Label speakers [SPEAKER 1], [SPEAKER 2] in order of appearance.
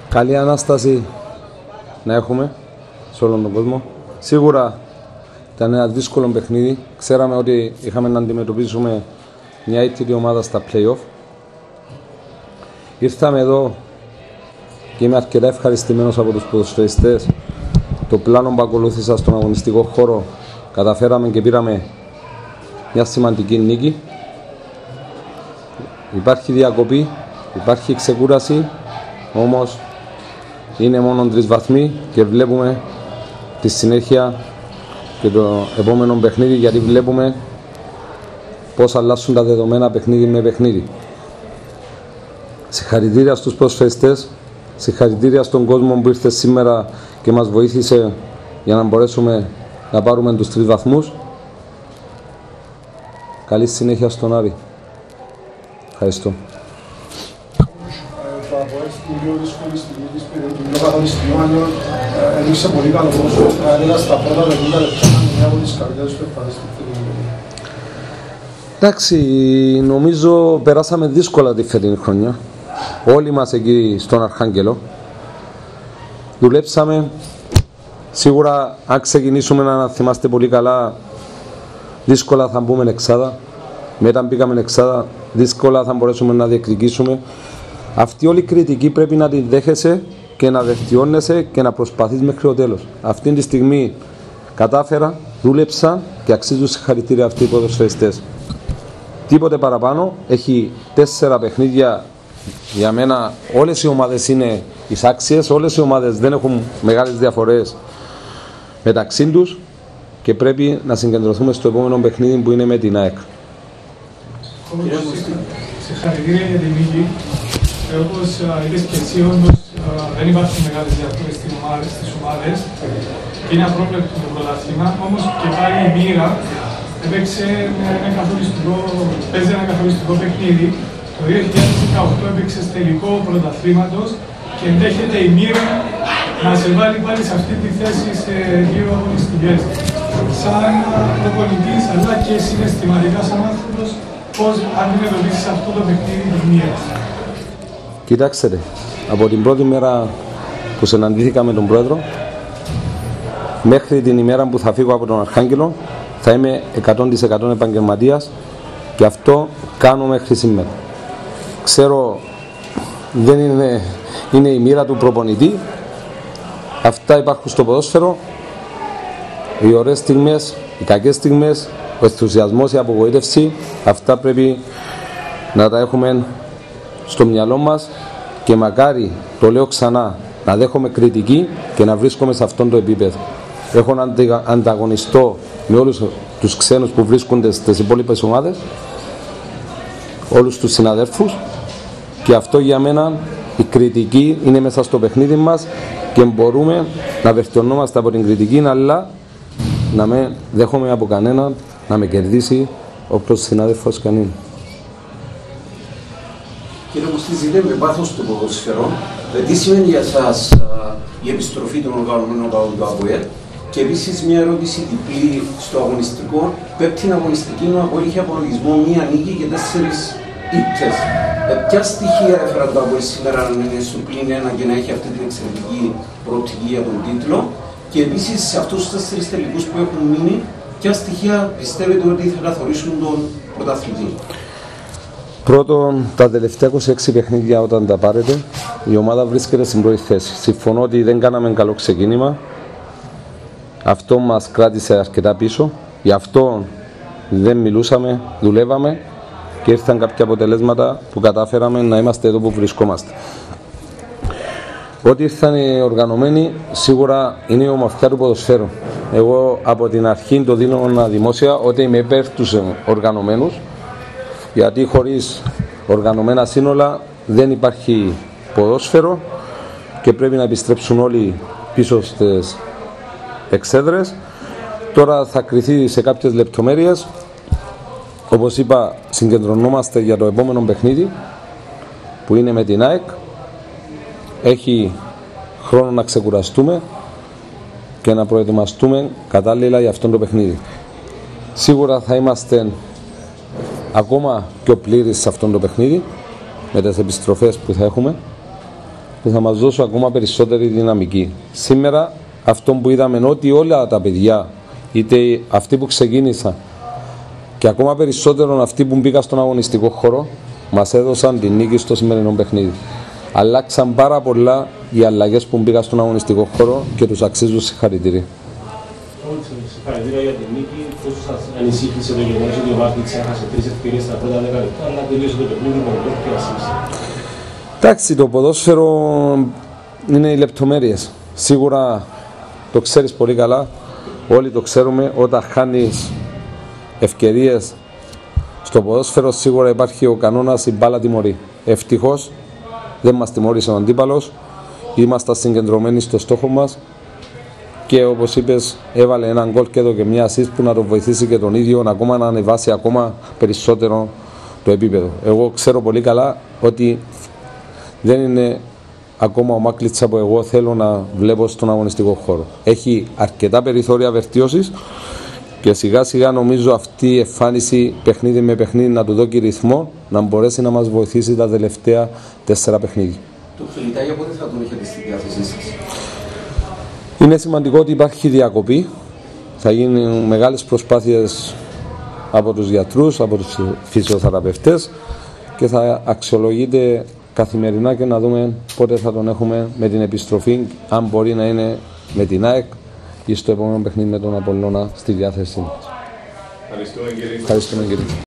[SPEAKER 1] καλή Ανάσταση να έχουμε σε όλον τον κόσμο. Σίγουρα ήταν ένα δύσκολο παιχνίδι. Ξέραμε ότι είχαμε να αντιμετωπίσουμε μια ήττητη ομάδα στα play-off. Ήρθαμε εδώ και είμαι αρκετά ευχαριστημένος από τους ποδοσφαιριστές. Το πλάνο που ακολούθησα στον αγωνιστικό χώρο καταφέραμε και πήραμε μια σημαντική νίκη. Υπάρχει διακοπή, υπάρχει ξεκούραση, όμως είναι μόνο 3 βαθμοί και βλέπουμε τη συνέχεια και το επόμενο παιχνίδι, γιατί βλέπουμε πώς αλλάσουν τα δεδομένα παιχνίδι με παιχνίδι. Συγχαρητήρια στους ποδοσφαιριστές, συγχαρητήρια στον κόσμο που ήρθε σήμερα και μας βοήθησε για να μπορέσουμε να πάρουμε τους 3 βαθμούς. Καλή συνέχεια στον Άρη. Ευχαριστώ.
[SPEAKER 2] Το ΑΠΟΕΛ στην πιο δύσκολη στιγμή της περίοδου του αγωνιστικού μάλλον έδειξε πολύ καλό πόσο έλεγα στα πρώτα 50 λεπτά μια από τις καρδιές του ευπαθές στην φετινή.
[SPEAKER 1] Εντάξει, νομίζω περάσαμε δύσκολα τη φετινή χρονιά. Όλοι μας εκεί στον Αρχάγγελο. Δουλέψαμε. Σίγουρα αν ξεκινήσουμε να θυμάστε πολύ καλά, δύσκολα θα μπούμε εξάδα. Μετά μπήκαμε εξάδα, δύσκολα θα μπορέσουμε να διεκδικήσουμε. Αυτή όλη η κριτική πρέπει να την δέχεσαι και να βελτιώνεσαι και να προσπαθείς μέχρι το τέλος. Αυτή τη στιγμή κατάφερα, δούλεψα και αξίζουν συγχαρητήρια αυτοί οι ποδοσφαιριστές. Τίποτε παραπάνω. Έχει 4 παιχνίδια. Για μένα όλες οι ομάδες είναι εισάξιες, όλες οι ομάδες δεν έχουν μεγάλες διαφορές μεταξύ τους και πρέπει να συγκεντρωθούμε στο επόμενο παιχνίδι που είναι με την ΑΕΚ.
[SPEAKER 3] Συγχαρητήρια για την νίκη. Όπως είπες και εσύ, όντως δεν υπάρχουν μεγάλες διαφορές στις ομάδες και είναι απρόβλεπτο το πρωτάθλημα, όμως και πάλι η μοίρα παίζει ένα καθοριστικό παιχνίδι. Το 2018 έπαιξες τελικό πρωταθλήματος και ενδέχεται η μοίρα να σε βάλει πάλι σε αυτή τη θέση σε 2 αγωνιστικές. Σαν προπονητής αλλά και συναισθηματικά σαν άνθρωπος, πώς αντιμετωπίζεις αυτό το παιχνίδι της μοίρας?
[SPEAKER 1] Κοιτάξτε, από την πρώτη μέρα που συναντήθηκα με τον Πρόεδρο μέχρι την ημέρα που θα φύγω από τον Αρχάγγελο θα είμαι 100% επαγγελματίας και αυτό κάνω μέχρι σήμερα. Ξέρω, δεν είναι η μοίρα του προπονητή. Αυτά υπάρχουν στο ποδόσφαιρο. Οι ωραίες στιγμές, οι κακές στιγμές, ο ενθουσιασμός, η απογοήτευση, αυτά πρέπει να τα έχουμε στο μυαλό μας και μακάρι, το λέω ξανά, να δέχομαι κριτική και να βρίσκομαι σε αυτόν το επίπεδο. Έχω να ανταγωνιστώ με όλους τους ξένους που βρίσκονται στις υπόλοιπες ομάδες, όλους τους συναδέλφους, και αυτό για μένα η κριτική είναι μέσα στο παιχνίδι μας και μπορούμε να βελτιωνόμαστε από την κριτική, αλλά να με δέχομαι από κανέναν να με κερδίσει όπως συνάδελφος κανένα.
[SPEAKER 4] Κύριε Κωστίζη, με πάθος του ποδοσφαιρό, τι σημαίνει για σας η επιστροφή των οργανωμένων οπαδών του ΑΠΟΕΛ? Και επίσης μια ερώτηση διπλή στο αγωνιστικό. Πέπτην αγωνιστική ο ΑΠΟΕΛ είχε απολογισμό 1 νίκη και 4 ήττες. Ποια στοιχεία έφεραν το ΑΠΟΕΛ σήμερα να είναι στο +1 και να έχει αυτή την εξαιρετική προοπτική για τον τίτλο? Και επίσης σε αυτούς τους 4 τελικούς που έχουν μείνει, ποια στοιχεία πιστεύετε ότι θα καθορίσουν τον πρωταθλητή?
[SPEAKER 1] Πρώτον, τα τελευταία 26 παιχνίδια όταν τα πάρετε, η ομάδα βρίσκεται στην πρώτη θέση. Συμφωνώ ότι δεν κάναμε καλό ξεκίνημα. Αυτό μας κράτησε αρκετά πίσω. Γι' αυτό δεν μιλούσαμε, δουλεύαμε και ήρθαν κάποια αποτελέσματα που κατάφεραμε να είμαστε εδώ που βρισκόμαστε. Ό,τι ήρθαν οι οργανωμένοι, σίγουρα είναι η ομορφιά του ποδοσφαίρου. Εγώ από την αρχή το δίνω δημόσια ότι είμαι υπέρ τους οργανωμένους, γιατί χωρίς οργανωμένα σύνολα δεν υπάρχει ποδόσφαιρο και πρέπει να επιστρέψουν όλοι πίσω στις εξέδρες. Τώρα θα κριθεί σε κάποιες λεπτομέρειες. Όπως είπα, συγκεντρωνόμαστε για το επόμενο παιχνίδι που είναι με την ΑΕΚ. Έχει χρόνο να ξεκουραστούμε και να προετοιμαστούμε κατάλληλα για αυτό το παιχνίδι. Σίγουρα θα είμαστε ακόμα πιο πλήρης σε αυτό το παιχνίδι με τις επιστροφές που θα έχουμε που θα μας δώσουν ακόμα περισσότερη δυναμική. Σήμερα αυτό που είδαμε είναι ότι όλα τα παιδιά, είτε αυτοί που ξεκίνησαν και ακόμα περισσότερο αυτοί που μπήκαν στον αγωνιστικό χώρο, μας έδωσαν την νίκη στο σημερινό παιχνίδι. Αλλάξαν πάρα πολλά οι αλλαγές που μπήκαν στον αγωνιστικό χώρο και τους αξίζουν συγχαρητήρια.
[SPEAKER 5] Συγχαρητήρια για την νίκη. Πώς σας ανησύχησε το γεγονός ότι ο Μάρτιτς έχασε 3 ευκαιρίες στα πρώτα 10 λεπτά, αλλά τελείωσε το παιχνίδι με τον και ασύσει?
[SPEAKER 1] Εντάξει, το ποδόσφαιρο είναι οι λεπτομέρειες. Σίγουρα το ξέρεις πολύ καλά, όλοι το ξέρουμε, όταν χάνεις ευκαιρίες στο ποδόσφαιρο σίγουρα υπάρχει ο κανόνας η μπάλα τιμωρεί. Ευτυχώς δεν μας τιμώρησε ο αντίπαλος, ήμασταν συγκεντρωμένοι στο στόχο μας και όπως είπες έβαλε έναν γκολ και εδώ και μια assist που να το βοηθήσει και τον ίδιο ακόμα να ανεβάσει ακόμα περισσότερο το επίπεδο. Εγώ ξέρω πολύ καλά ότι δεν είναι ακόμα ο Μάκλιτσα που εγώ θέλω να βλέπω στον αγωνιστικό χώρο. Έχει αρκετά περιθώρια βελτίωσης και σιγά σιγά νομίζω αυτή η εμφάνιση παιχνίδι με παιχνίδι να του δώσει ρυθμό, να μπορέσει να μας βοηθήσει τα τελευταία 4 παιχνίδια.
[SPEAKER 4] Το Φιλιτάγια πότε θα τον έχετε στη διάθεσή σας?
[SPEAKER 1] Είναι σημαντικό ότι υπάρχει διακοπή. Θα γίνουν μεγάλες προσπάθειες από τους γιατρούς, από τους φυσιοθεραπευτές και θα αξιολογείται καθημερινά και να δούμε πότε θα τον έχουμε με την επιστροφή, αν μπορεί να είναι με την ΑΕΚ ή στο επόμενο παιχνίδι με τον Απολλώνα στη διάθεσή μας.
[SPEAKER 5] Ευχαριστούμε κύριε.
[SPEAKER 1] Ευχαριστούμε κύριε.